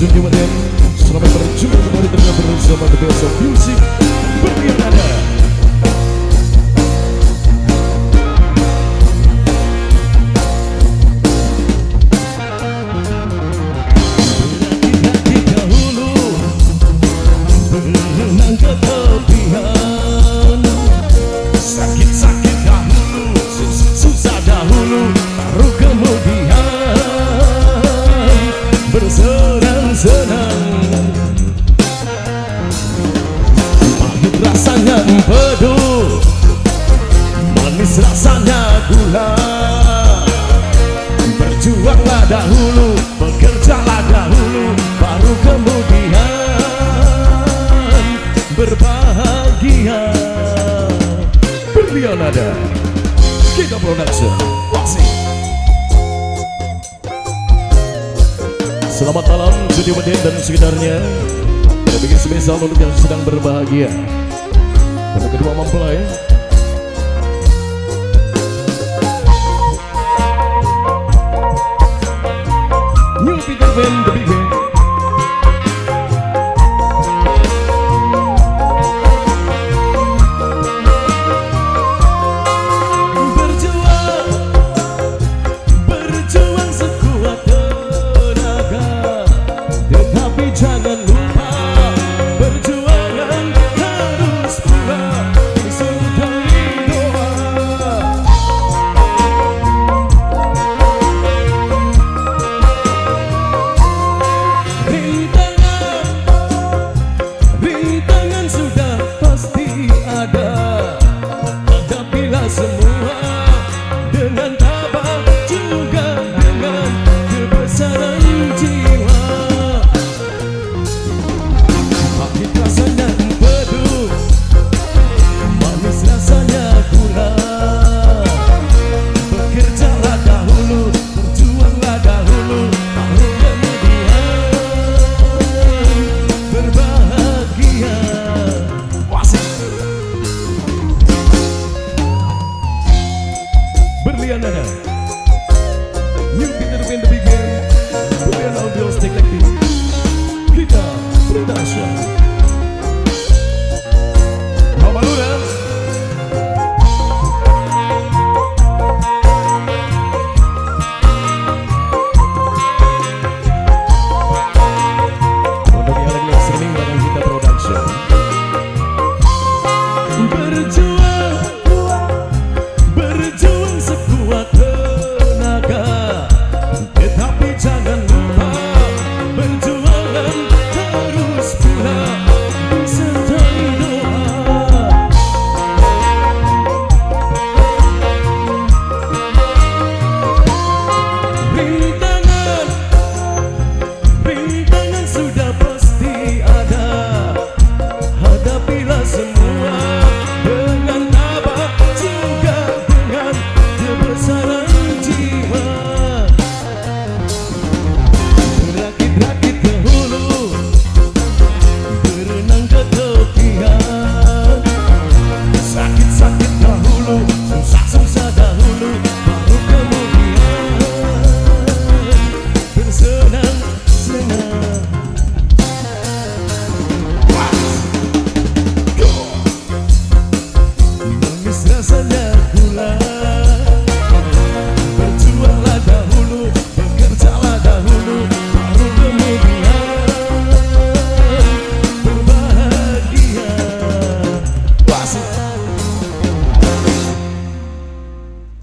Juni Maden. Selamat berjumpa kembali dengan bersama The Best of Music. Berdiam nada. Sakit-sakit dahulu, susah dahulu, baru kemudian bersenang-senang. Pahit rasanya empedu, manis rasanya gula. Berjuanglah dahulu, bekerjalah dahulu, baru kemudian berbahagia. Berdiam nada Kita Production. Wasik. Selamat malam Juni Maden dan sekitarnya. Kita bikin spesial untuk yang sedang berbahagia. Untuk kedua mempelai. New Peter Pan The Big Band.